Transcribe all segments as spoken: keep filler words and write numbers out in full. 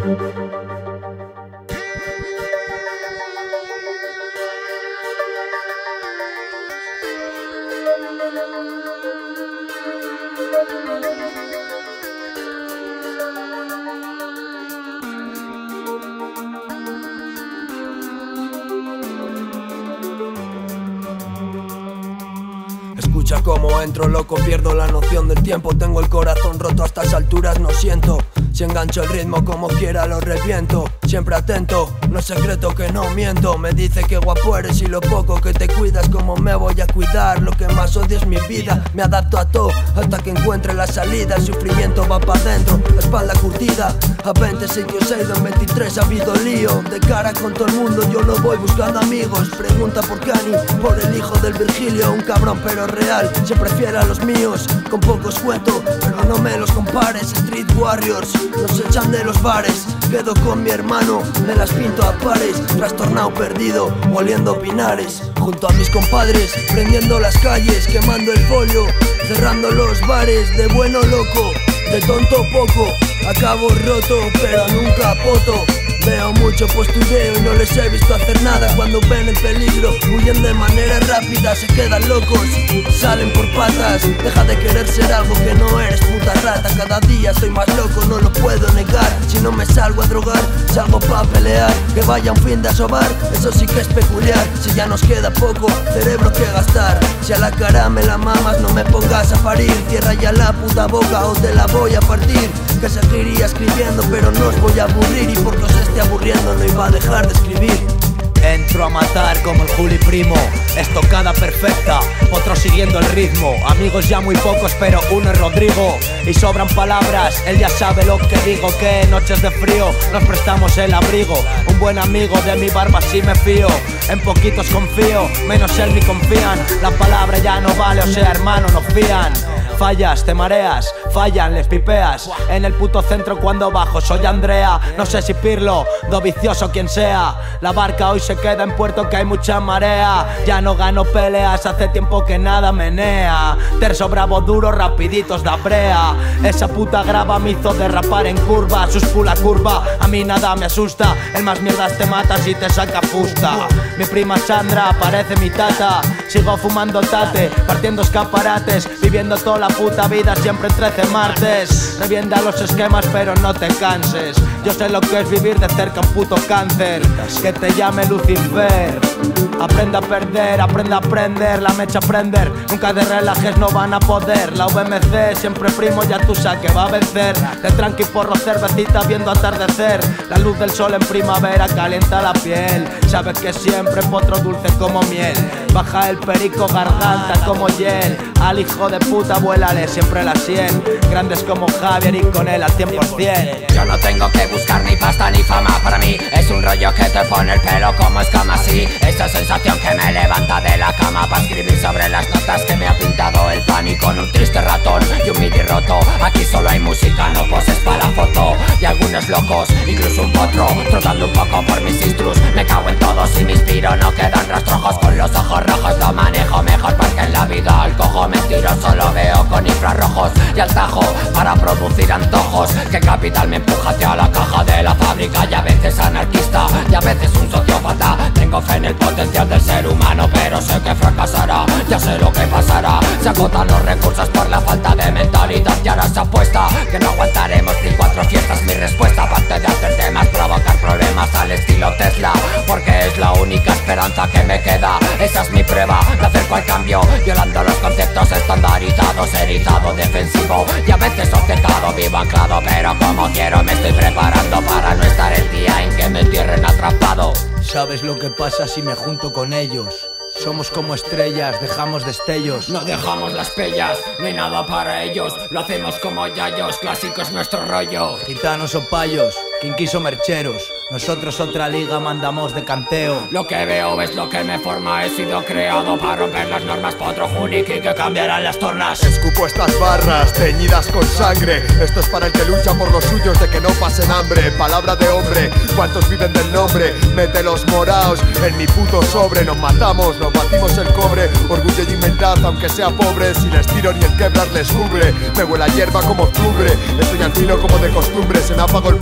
Escucha cómo entro, loco, pierdo la noción del tiempo. Tengo el corazón roto, a estas alturas no siento. Si engancho el ritmo como quiera lo reviento. Siempre atento, no es secreto que no miento. Me dice que guapo eres y lo poco que te cuidas. Como me voy a cuidar, lo que más odio es mi vida. Me adapto a todo hasta que encuentre la salida. El sufrimiento va para dentro, la espalda curtida. A veinte sitios he ido, en veintitrés ha habido lío. De cara con todo el mundo yo no voy buscando amigos. Pregunta por Cani, por el hijo del Virgilio. Un cabrón pero real, siempre fiel a los míos. Con pocos cuento, pero no me los compares. Street Warriors, nos echan de los bares. Quedo con mi hermano, me las pinto a pares. Trastornado, perdido, oliendo pinares. Junto a mis compadres, prendiendo las calles. Quemando el folio, cerrando los bares. De bueno loco, de tonto poco. Acabo roto, pero nunca poto. Veo mucho postureo y no les he visto hacer nada. Cuando ven el peligro, huyen de manera rápida. Se quedan locos, salen por patas. Deja de querer ser algo que no eres, puta rata. Cada día soy más loco, no lo puedo negar. Si no me salgo a drogar, salgo pa' pelear. Que vaya un fin de asobar, eso sí que es peculiar. Si ya nos queda poco, cerebro que gastar. Si a la cara me la mamas, no me pongas a parir. Cierra ya la puta boca o te la voy a partir. Que seguiría escribiendo pero no os voy a aburrir. Y porque os esté aburriendo no iba a dejar de escribir. Entro a matar como el Juli Primo. Estocada perfecta, otro siguiendo el ritmo. Amigos ya muy pocos pero uno es Rodrigo. Y sobran palabras, él ya sabe lo que digo. Que en noches de frío nos prestamos el abrigo. Un buen amigo de mi barba sí me fío. En poquitos confío, menos él ni confían. La palabra ya no vale, o sea hermano no fían. Fallas, te mareas, fallan, les pipeas. En el puto centro cuando bajo soy Andrea. No sé si Pirlo, do vicioso quien sea. La barca hoy se queda en puerto que hay mucha marea. Ya no gano peleas, hace tiempo que nada menea. Terzo bravo duro, rapiditos da brea. Esa puta grava me hizo derrapar en curva. Sus pula curva, a mí nada me asusta. El más mierdas te mata si te saca fusta. Mi prima Sandra parece mi tata. Sigo fumando tate, partiendo escaparates. Viviendo toda la puta vida siempre en trece martes. Revienta los esquemas pero no te canses. Yo sé lo que es vivir de cerca un puto cáncer. Que te llame Lucifer. Aprende a perder, aprende a aprender. La mecha aprender, nunca de relajes no van a poder. La V M C siempre primo, ya tú sabes que va a vencer. De tranqui porro, cervecita viendo atardecer. La luz del sol en primavera calienta la piel. Sabes que siempre potro dulce como miel. Baja el perico, garganta como hiel. Al hijo de puta vuélale siempre la sien. Grandes como Javier y con él al cien por cien. Yo no tengo que buscar ni pasta ni fama. Para mí es un rollo que te pone el pelo como escama. Sí, esa sensación que me levanta de la cama para escribir sobre las notas que me ha pintado el pan. Y con un triste ratón y un midi roto. Aquí solo hay música, no poses para la foto. Y algunos locos, incluso un potro, trotando un poco por mis instrus. Me cago en todos y me inspiro, no quedan rastrojos. Con los ojos rojos lo manejo mejor, porque en la vida al cojo mentiroso lo veo con infrarrojos. Y al tajo para producir antojos. Que capital me empuja hacia la caja de la fábrica. Y a veces anarquista, y a veces un sociópata. Tengo fe en el potencial del ser humano, pero sé que fracasará. Ya sé lo que pasará. Se agotan los recursos por la falta de mentalidad. Y ahora se apuesta que no aguantaremos ni cuatro fiestas. Mi respuesta, aparte de hacer temas, provocar problemas al estilo Tesla. Porque es la única esperanza que me queda. Esa es mi prueba, me acerco al cambio, violando los conceptos estandarizados. Erizado, defensivo y a veces obcecado. Vivo anclado, pero como quiero me estoy preparando para no estar el día en que me entierren atrapado. ¿Sabes lo que pasa si me junto con ellos? Somos como estrellas, dejamos destellos. No dejamos las pellas, no hay nada para ellos. Lo hacemos como yayos, clásico es nuestro rollo. Gitanos o payos, quien quiso mercheros. Nosotros otra liga mandamos de canteo. Lo que veo es lo que me forma. He sido creado para romper las normas. Pa' otro juniki que cambiarán las tornas. Escupo estas barras teñidas con sangre. Esto es para el que lucha por los suyos, de que no pasen hambre. Palabra de hombre, ¿cuántos viven del nombre? Mete los moraos en mi puto sobre. Nos matamos, nos batimos el cobre. Orgullo y humildad, aunque sea pobre. Si les tiro ni el quebrar les cubre. Me huele a hierba como octubre. Estoy al filo como de costumbre. Se me apagó el porro,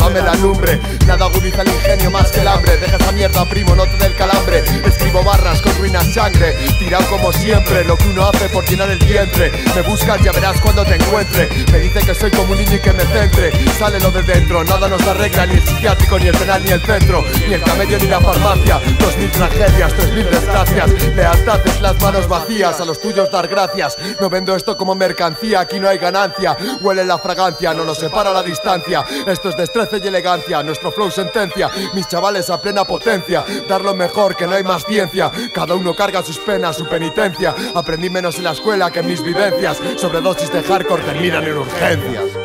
no me da lumbre. Nada agudiza el ingenio más que el hambre. Deja esa mierda, primo, no te dé el calambre. Escribo barras con ruinas sangre, tirado como siempre. Lo que uno hace por llenar el vientre. Me buscas, ya verás cuando te encuentre. Me dice que soy como un niño y que me centre. Sale lo de dentro, nada nos arregla. Ni el psiquiátrico, ni el penal, ni el centro, ni el camello, ni la farmacia. Dos mil tragedias, tres mil desgracias. Lealtad es las manos vacías. A los tuyos dar gracias. No vendo esto como mercancía, aquí no hay ganancia. Huele la fragancia, no nos separa la distancia. Esto es destreza y elegancia, nuestro flow sentencia. Mis chavales a plena potencia, dar lo mejor, que no hay más ciencia. Cada uno carga sus penas, su penitencia. Aprendí menos en la escuela que en mis vivencias. Sobredosis de hardcore terminan en urgencias.